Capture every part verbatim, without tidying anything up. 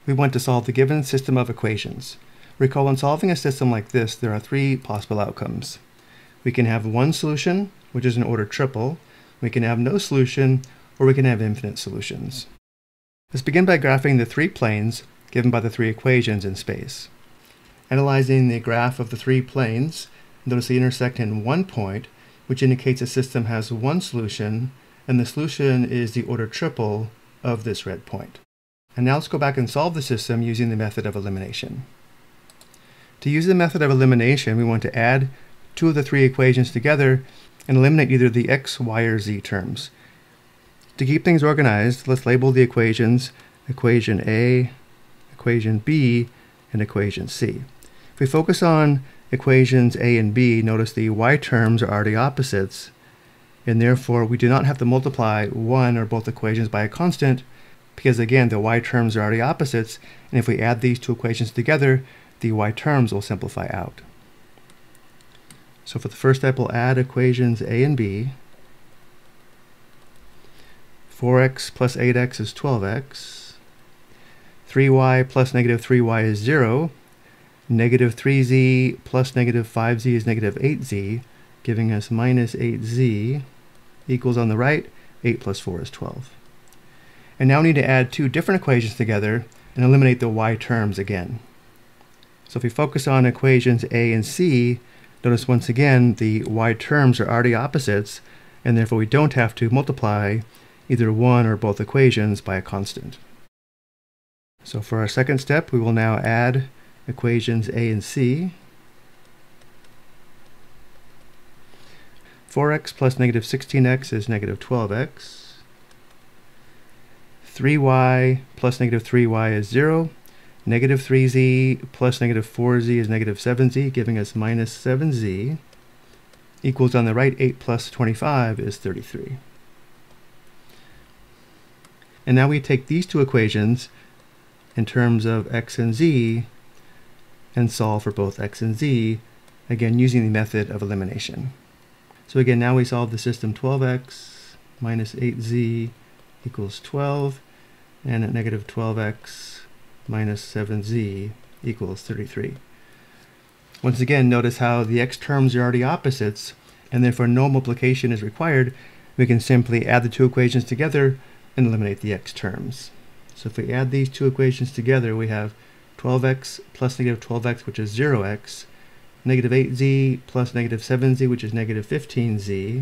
we want to solve the given system of equations. Recall, when solving a system like this, there are three possible outcomes. We can have one solution, which is an order triple. We can have no solution, or we can have infinite solutions. Let's begin by graphing the three planes given by the three equations in space. Analyzing the graph of the three planes, notice they intersect in one point, which indicates a system has one solution, and the solution is the order triple of this red point. And now let's go back and solve the system using the method of elimination. To use the method of elimination, we want to add two of the three equations together and eliminate either the x, y, or z terms. To keep things organized, let's label the equations equation A, equation B, and equation C. If we focus on equations A and B, notice the y terms are already opposites, and therefore we do not have to multiply one or both equations by a constant, because again, the y terms are already opposites, and if we add these two equations together, the y terms will simplify out. So for the first step, we'll add equations A and B. four x plus eight x is twelve x. three y plus negative three y is zero. Negative three z plus negative five z is negative eight z, giving us minus eight z equals, on the right, eight plus four is twelve. And now we need to add two different equations together and eliminate the y terms again. So if we focus on equations A and C, notice once again the y terms are already opposites, and therefore we don't have to multiply either one or both equations by a constant. So for our second step, we will now add equations A and C. four x plus negative sixteen x is negative twelve x. three y plus negative three y is zero. Negative three z plus negative four z is negative seven z, giving us minus seven z, equals, on the right, eight plus twenty-five is thirty-three. And now we take these two equations in terms of x and z and solve for both x and z, again using the method of elimination. So again, now we solve the system twelve x minus eight z equals twelve, and at negative twelve x minus seven z equals thirty-three. Once again, notice how the x terms are already opposites, and therefore no multiplication is required. We can simply add the two equations together and eliminate the x terms. So if we add these two equations together, we have twelve x plus negative twelve x, which is zero x, negative eight z plus negative seven z, which is negative fifteen z,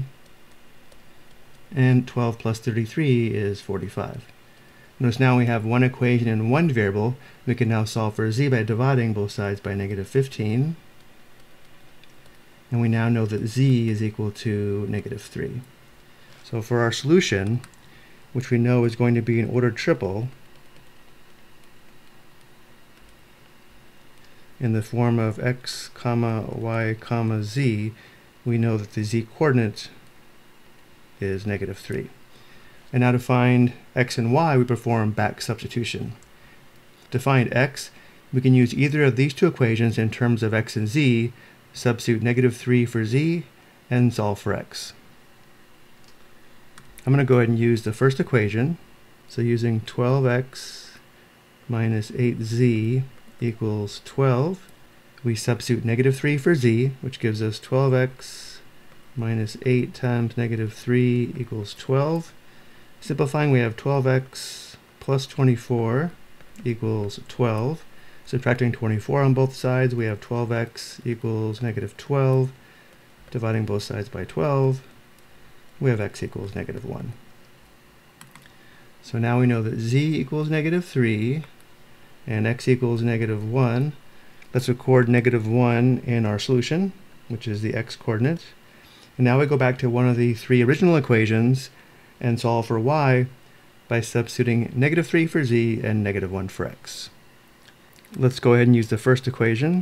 and twelve plus thirty-three is forty-five. Notice now we have one equation and one variable. We can now solve for z by dividing both sides by negative fifteen. And we now know that z is equal to negative three. So for our solution, which we know is going to be an ordered triple in the form of x comma y comma z, we know that the z coordinate is negative three. And now to find x and y, we perform back substitution. To find x, we can use either of these two equations in terms of x and z, substitute negative three for z, and solve for x. I'm going to go ahead and use the first equation. So using twelve x minus eight z equals twelve, we substitute negative three for z, which gives us twelve x minus eight times negative three equals twelve. Simplifying, we have twelve x plus twenty-four equals twelve. Subtracting twenty-four on both sides, we have twelve x equals negative twelve. Dividing both sides by twelve, we have x equals negative one. So now we know that z equals negative three and x equals negative one. Let's record negative one in our solution, which is the x coordinate. And now we go back to one of the three original equations and solve for y by substituting negative three for z and negative one for x. Let's go ahead and use the first equation.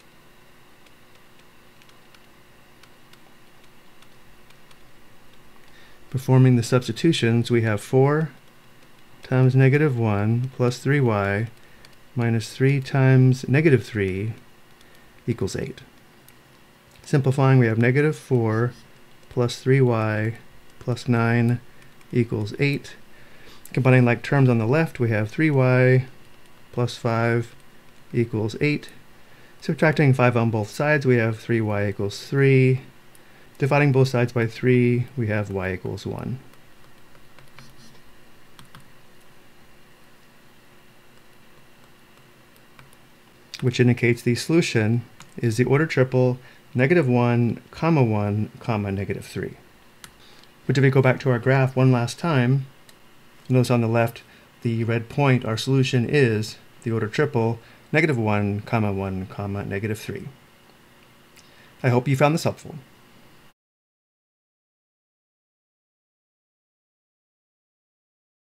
Performing the substitutions, we have four times negative one plus three y minus three times negative three equals eight. Simplifying, we have negative four plus three y plus nine equals eight. Combining like terms on the left, we have three y plus five equals eight. Subtracting five on both sides, we have three y equals three. Dividing both sides by three, we have y equals one. Which indicates the solution is the order triple negative one, comma one, comma negative three. Which if we go back to our graph one last time, notice on the left, the red point, our solution is the order triple negative one, comma one, comma negative three. I hope you found this helpful.